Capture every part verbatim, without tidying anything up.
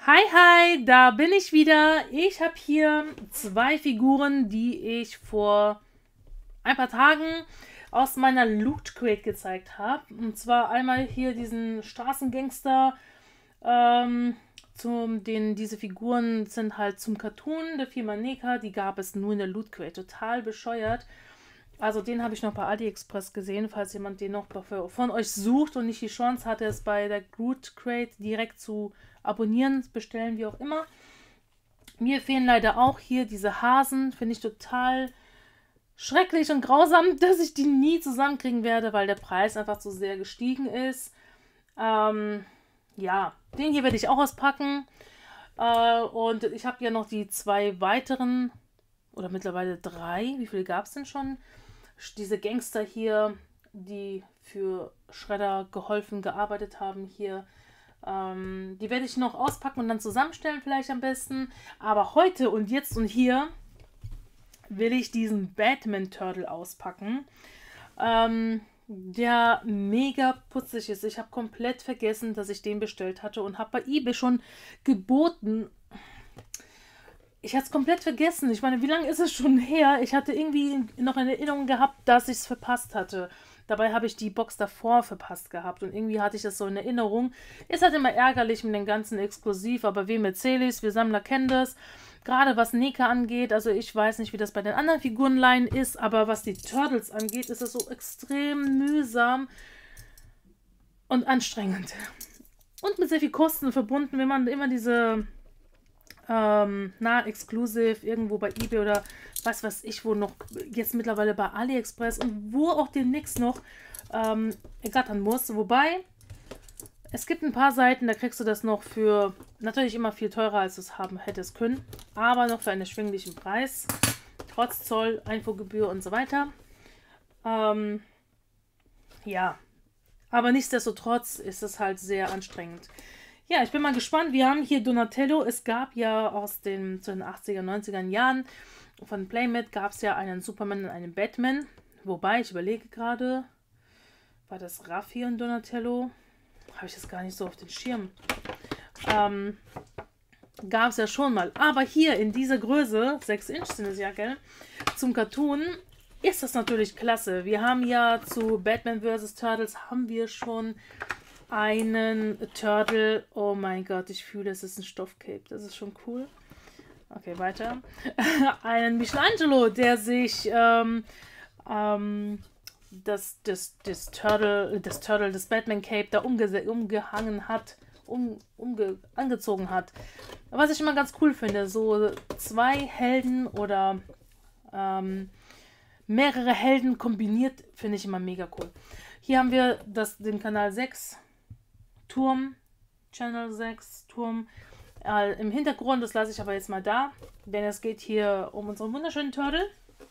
Hi, hi, da bin ich wieder. Ich habe hier zwei Figuren, die ich vor ein paar Tagen aus meiner Loot Crate gezeigt habe. Und zwar einmal hier diesen Straßengangster, ähm, zum, den, diese Figuren sind halt zum Cartoon, der Firma Neka, die gab es nur in der Loot Crate. Total bescheuert. Also den habe ich noch bei AliExpress gesehen, falls jemand den noch von euch sucht und nicht die Chance hatte, es bei der Loot Crate direkt zu abonnieren, bestellen, wie auch immer. Mir fehlen leider auch hier diese Hasen, finde ich total schrecklich und grausam, dass ich die nie zusammenkriegen werde, weil der Preis einfach so sehr gestiegen ist. Ähm, ja, den hier werde ich auch auspacken. Äh, und ich habe ja noch die zwei weiteren, oder mittlerweile drei, wie viele gab es denn schon? Diese Gangster hier, die für Shredder geholfen, gearbeitet haben hier. Ähm, die werde ich noch auspacken und dann zusammenstellen vielleicht am besten. Aber heute und jetzt und hier will ich diesen Batman Turtle auspacken. Ähm, der mega putzig ist. Ich habe komplett vergessen, dass ich den bestellt hatte und habe bei eBay schon geboten. Ich hatte es komplett vergessen. Ich meine, wie lange ist es schon her? Ich hatte irgendwie noch in Erinnerung gehabt, dass ich es verpasst hatte. Dabei habe ich die Box davor verpasst gehabt und irgendwie hatte ich das so in Erinnerung. Ist halt immer ärgerlich mit den ganzen Exklusiv, aber wem erzähle ich es? Wir Sammler kennen das. Gerade was Neka angeht, also ich weiß nicht, wie das bei den anderen Figurenleihen ist, aber was die Turtles angeht, ist es so extrem mühsam und anstrengend. Und mit sehr viel Kosten verbunden, wenn man immer diese ähm, na, Exclusive irgendwo bei eBay oder was weiß ich, wo noch jetzt mittlerweile bei AliExpress und wo auch demnächst noch ähm, ergattern muss. Wobei, es gibt ein paar Seiten, da kriegst du das noch für natürlich immer viel teurer, als du es haben hättest können, aber noch für einen erschwinglichen Preis, trotz Zoll, Einfuhrgebühr und so weiter. Ähm, ja, aber nichtsdestotrotz ist es halt sehr anstrengend. Ja, ich bin mal gespannt. Wir haben hier Donatello. Es gab ja aus den, zu den achtziger, neunziger Jahren von Playmate gab es ja einen Superman und einen Batman. Wobei, ich überlege gerade, war das Raffi und Donatello? Habe ich das gar nicht so auf den Schirm. Ähm, gab es ja schon mal. Aber hier in dieser Größe, sechs Inch sind es ja, gell? Zum Cartoon ist das natürlich klasse. Wir haben ja zu Batman versus. Turtles haben wir schon einen Turtle. Oh mein Gott, ich fühle, es ist ein Stoffcape. Das ist schon cool. Okay, weiter. Einen Michelangelo, der sich ähm, ähm, das, das, das Turtle, das Turtle, das Batman Cape da umge umgehangen hat, um, umge angezogen hat. Was ich immer ganz cool finde, so zwei Helden oder ähm, mehrere Helden kombiniert, finde ich immer mega cool. Hier haben wir das, den Kanal sechs. Turm, Channel sechs, Turm. Äh, Im Hintergrund, das lasse ich aber jetzt mal da, denn es geht hier um unseren wunderschönen Turtle.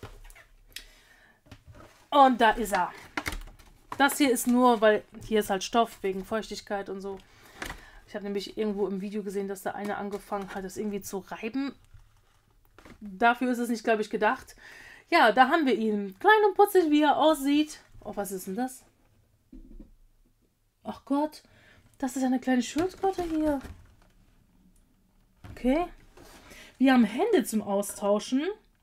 Und da ist er. Das hier ist nur, weil hier ist halt Stoff wegen Feuchtigkeit und so. Ich habe nämlich irgendwo im Video gesehen, dass da einer angefangen hat, das irgendwie zu reiben. Dafür ist es nicht, glaube ich, gedacht. Ja, da haben wir ihn. Klein und putzig, wie er aussieht. Oh, was ist denn das? Ach Gott. Das ist eine kleine Schildkröte hier. Okay. Wir haben Hände zum Austauschen.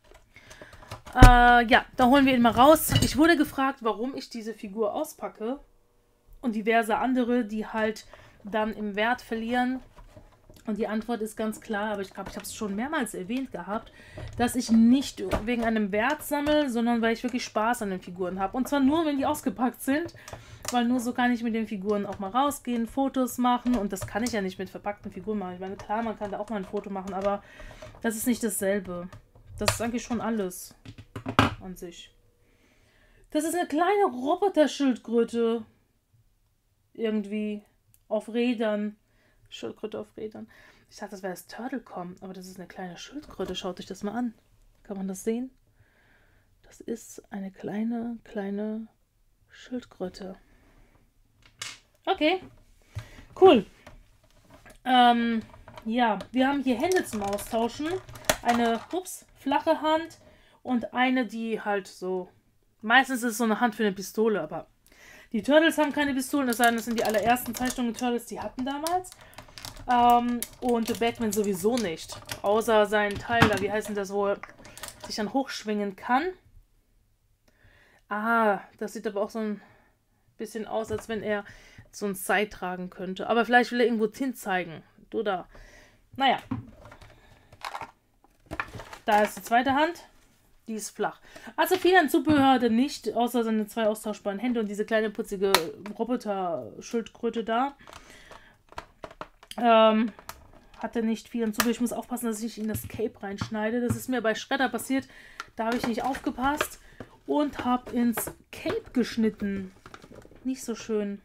Äh, ja, da holen wir ihn mal raus. Ich wurde gefragt, warum ich diese Figur auspacke. Und diverse andere, die halt dann im Wert verlieren. Und die Antwort ist ganz klar, aber ich glaube, ich habe es schon mehrmals erwähnt gehabt, dass ich nicht wegen einem Wert sammle, sondern weil ich wirklich Spaß an den Figuren habe. Und zwar nur, wenn die ausgepackt sind, weil nur so kann ich mit den Figuren auch mal rausgehen, Fotos machen und das kann ich ja nicht mit verpackten Figuren machen. Ich meine, klar, man kann da auch mal ein Foto machen, aber das ist nicht dasselbe. Das ist eigentlich schon alles an sich. Das ist eine kleine Roboter-Schildkröte. Irgendwie auf Rädern. Schildkröte auf Rädern. Ich dachte, das wäre das Turtlecom, aber das ist eine kleine Schildkröte. Schaut euch das mal an. Kann man das sehen? Das ist eine kleine, kleine Schildkröte. Okay, cool. Ähm, ja, wir haben hier Hände zum Austauschen. Eine, ups, flache Hand und eine, die halt so... Meistens ist es so eine Hand für eine Pistole, aber die Turtles haben keine Pistolen, das sind die allerersten Zeichnungen Turtles, die hatten damals. Ähm, und Batman sowieso nicht. Außer sein Teil da, wie heißt denn das, wo er sich dann hochschwingen kann. Ah, das sieht aber auch so ein bisschen aus, als wenn er so ein Seil tragen könnte. Aber vielleicht will er irgendwo hin zeigen. Du da. Naja. Da ist die zweite Hand. Die ist flach. Also viel an Zubehör hat er nicht, außer seine zwei austauschbaren Hände und diese kleine putzige Roboter-Schildkröte da. Ähm, hat er nicht viel an Zubehör. Ich muss aufpassen, dass ich nicht in das Cape reinschneide. Das ist mir bei Shredder passiert. Da habe ich nicht aufgepasst und habe ins Cape geschnitten. Nicht so schön.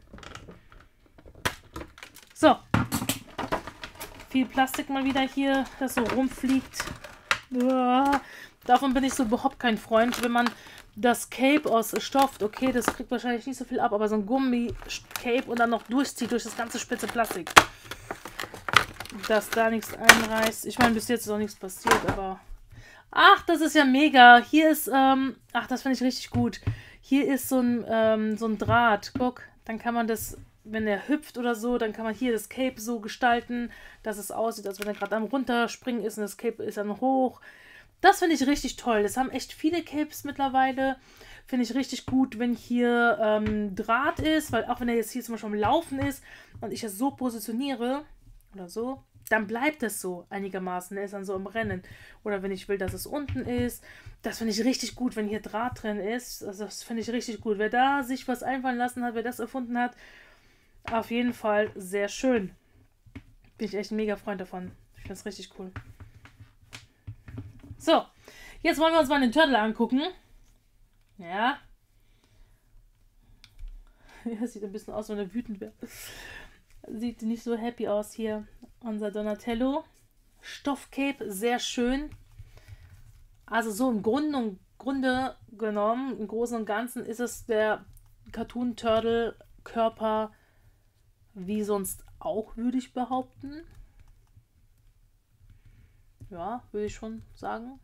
So. Viel Plastik mal wieder hier, das so rumfliegt. Uah. Davon bin ich so überhaupt kein Freund. Wenn man das Cape aus Stoff, okay, das kriegt wahrscheinlich nicht so viel ab, aber so ein Gummi-Cape und dann noch durchzieht durch das ganze spitze Plastik. Dass da nichts einreißt. Ich meine, bis jetzt ist auch nichts passiert, aber... Ach, das ist ja mega. Hier ist, ähm... Ach, das finde ich richtig gut. Hier ist so ein, ähm, so ein Draht. Guck, dann kann man das... Wenn er hüpft oder so, dann kann man hier das Cape so gestalten, dass es aussieht, als wenn er gerade am Runterspringen ist und das Cape ist dann hoch. Das finde ich richtig toll. Das haben echt viele Capes mittlerweile. Finde ich richtig gut, wenn hier ähm, Draht ist, weil auch wenn er jetzt hier zum Beispiel am Laufen ist und ich es so positioniere oder so, dann bleibt es so einigermaßen. Er ist dann so im Rennen. Oder wenn ich will, dass es unten ist. Das finde ich richtig gut, wenn hier Draht drin ist. Also das finde ich richtig gut. Wer da sich was einfallen lassen hat, wer das erfunden hat, auf jeden Fall sehr schön. Bin ich echt ein mega Freund davon. Ich finde das richtig cool. So, jetzt wollen wir uns mal den Turtle angucken. Ja. Er sieht ein bisschen aus, wenn er wütend wäre. Sieht nicht so happy aus hier. Unser Donatello. Stoffcape, sehr schön. Also so im Grunde, im Grunde genommen, im Großen und Ganzen ist es der Cartoon-Turtle-Körper wie sonst auch, würde ich behaupten. Ja, würde ich schon sagen.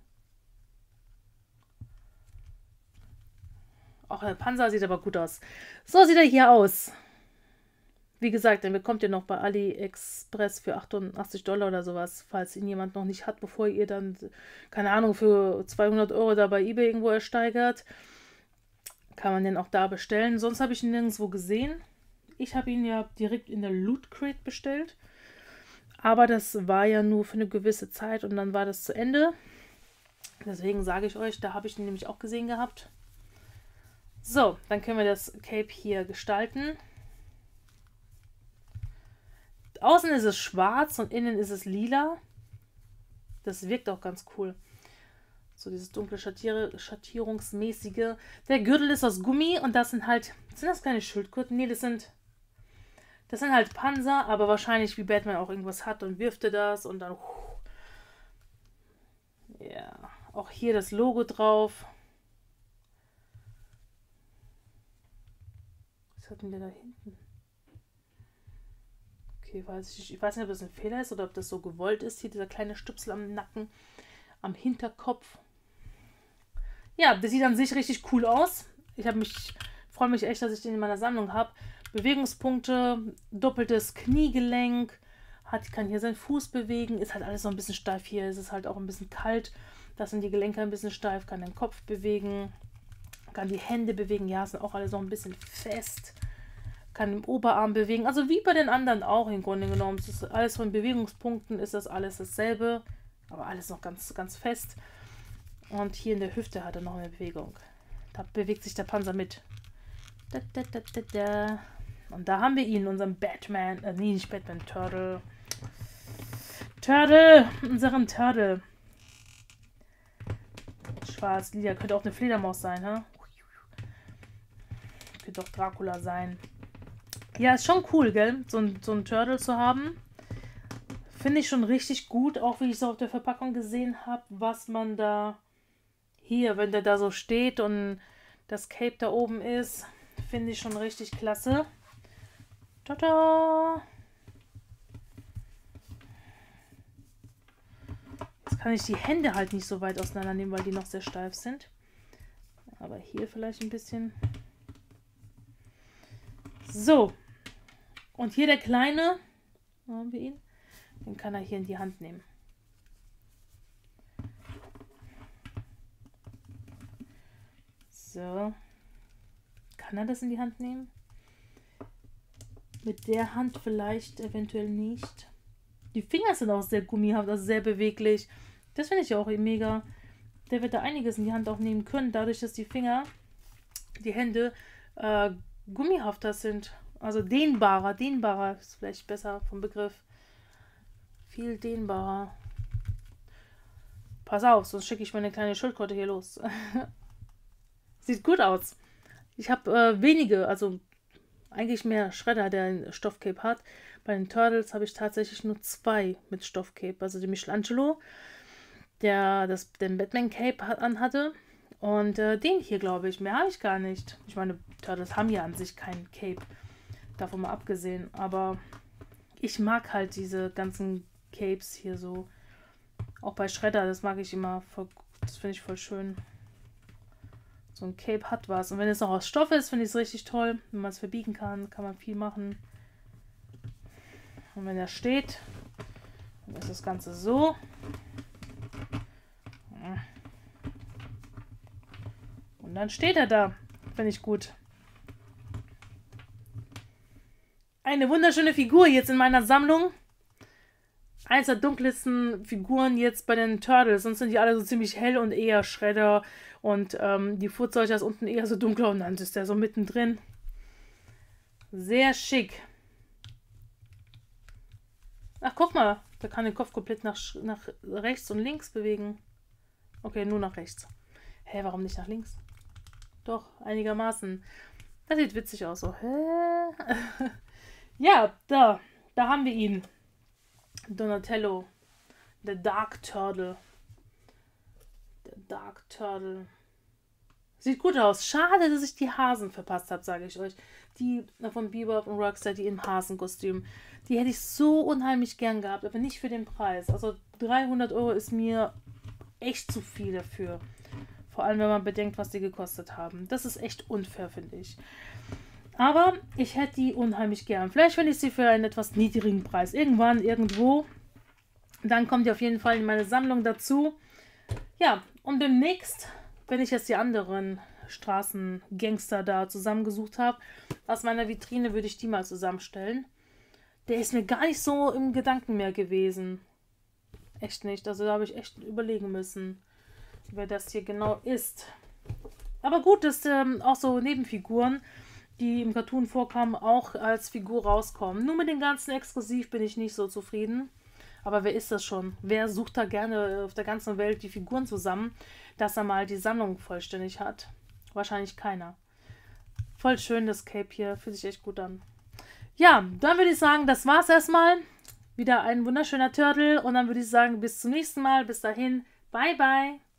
Auch der Panzer sieht aber gut aus. So sieht er hier aus. Wie gesagt, den bekommt ihr noch bei AliExpress für achtundachtzig Dollar oder sowas, falls ihn jemand noch nicht hat, bevor ihr dann, keine Ahnung, für zweihundert Euro da bei eBay irgendwo ersteigert. Kann man den auch da bestellen. Sonst habe ich ihn nirgendwo gesehen. Ich habe ihn ja direkt in der Loot Crate bestellt. Aber das war ja nur für eine gewisse Zeit und dann war das zu Ende. Deswegen sage ich euch, da habe ich ihn nämlich auch gesehen gehabt. So, dann können wir das Cape hier gestalten. Außen ist es schwarz und innen ist es lila. Das wirkt auch ganz cool. So dieses dunkle Schattier Schattierungsmäßige. Der Gürtel ist aus Gummi und das sind halt... Sind das keine Schildkröten? Nee, das sind... Das sind halt Panzer, aber wahrscheinlich wie Batman auch irgendwas hat und wirft er das und dann... Ja, auch hier das Logo drauf. Was hatten wir da hinten? Okay, weiß ich, ich weiß nicht, ob das ein Fehler ist oder ob das so gewollt ist. Hier dieser kleine Stüpsel am Nacken, am Hinterkopf. Ja, das sieht an sich richtig cool aus. Ich habe mich, freue mich echt, dass ich den in meiner Sammlung habe. Bewegungspunkte, doppeltes Kniegelenk, hat, kann hier seinen Fuß bewegen, ist halt alles so ein bisschen steif. Hier ist es halt auch ein bisschen kalt, da sind die Gelenke ein bisschen steif, kann den Kopf bewegen, kann die Hände bewegen, ja, sind auch alle so ein bisschen fest, kann den Oberarm bewegen, also wie bei den anderen auch im Grunde genommen. Es ist alles von Bewegungspunkten, ist das alles dasselbe, aber alles noch ganz, ganz fest. Und hier in der Hüfte hat er noch eine Bewegung. Da bewegt sich der Panzer mit. Da, da, da, da, da. Und da haben wir ihn, unseren Batman, äh, nee, nicht Batman, Turtle. Turtle, unseren Turtle. Schwarz, lila, könnte auch eine Fledermaus sein, ha? Könnte auch Dracula sein. Ja, ist schon cool, gell? So ein, so ein Turtle zu haben. Finde ich schon richtig gut, auch wie ich es auf der Verpackung gesehen habe, was man da hier, wenn der da so steht und das Cape da oben ist, finde ich schon richtig klasse. Tada! Jetzt kann ich die Hände halt nicht so weit auseinandernehmen, weil die noch sehr steif sind. Aber hier vielleicht ein bisschen. So. Und hier der kleine, wo haben wir ihn? Den kann er hier in die Hand nehmen. So. Kann er das in die Hand nehmen? Mit der Hand vielleicht eventuell nicht. Die Finger sind auch sehr gummihaft, also sehr beweglich. Das finde ich auch mega. Der wird da einiges in die Hand auch nehmen können, dadurch, dass die Finger, die Hände äh, gummihafter sind. Also dehnbarer. Dehnbarer ist vielleicht besser vom Begriff. Viel dehnbarer. Pass auf, sonst schicke ich meine kleine Schildkröte hier los. Sieht gut aus. Ich habe äh, wenige, also eigentlich mehr Schredder, der ein Stoffcape hat. Bei den Turtles habe ich tatsächlich nur zwei mit Stoffcape. Also die Michelangelo, der das, den Batman-Cape anhatte. Und äh, den hier, glaube ich. Mehr habe ich gar nicht. Ich meine, Turtles haben ja an sich kein Cape. Davon mal abgesehen. Aber ich mag halt diese ganzen Capes hier so. Auch bei Shredder, das mag ich immer. Voll, das finde ich voll schön. So ein Cape hat was. Und wenn es noch aus Stoff ist, finde ich es richtig toll. Wenn man es verbiegen kann, kann man viel machen. Und wenn er steht, dann ist das Ganze so. Und dann steht er da. Finde ich gut. Eine wunderschöne Figur jetzt in meiner Sammlung. Eins der dunkelsten Figuren jetzt bei den Turtles. Sonst sind die alle so ziemlich hell und eher Shredder. Und ähm, die Furzeuger ist unten eher so dunkler und dann ist der so mittendrin. Sehr schick. Ach, guck mal. Der kann den Kopf komplett nach, nach rechts und links bewegen. Okay, nur nach rechts. Hä, warum nicht nach links? Doch, einigermaßen. Das sieht witzig aus. So. Hä? Ja, da. Da haben wir ihn. Donatello. The Dark Turtle. Der Dark Turtle. Sieht gut aus. Schade, dass ich die Hasen verpasst habe, sage ich euch. Die von Bebop und Rockstar, die im Hasenkostüm. Die hätte ich so unheimlich gern gehabt, aber nicht für den Preis. Also dreihundert Euro ist mir echt zu viel dafür. Vor allem, wenn man bedenkt, was die gekostet haben. Das ist echt unfair, finde ich. Aber ich hätte die unheimlich gern. Vielleicht finde ich sie für einen etwas niedrigen Preis. Irgendwann, irgendwo. Dann kommt die auf jeden Fall in meine Sammlung dazu. Ja, und demnächst, wenn ich jetzt die anderen Straßengangster da zusammengesucht habe, aus meiner Vitrine würde ich die mal zusammenstellen. Der ist mir gar nicht so im Gedanken mehr gewesen. Echt nicht. Also da habe ich echt überlegen müssen, wer das hier genau ist. Aber gut, dass ähm, auch so Nebenfiguren, die im Cartoon vorkamen, auch als Figur rauskommen. Nur mit den ganzen Exklusiv bin ich nicht so zufrieden. Aber wer ist das schon? Wer sucht da gerne auf der ganzen Welt die Figuren zusammen, dass er mal die Sammlung vollständig hat? Wahrscheinlich keiner. Voll schön das Cape hier. Fühlt sich echt gut an. Ja, dann würde ich sagen, das war's erstmal. Wieder ein wunderschöner Turtle. Und dann würde ich sagen, bis zum nächsten Mal. Bis dahin. Bye, bye.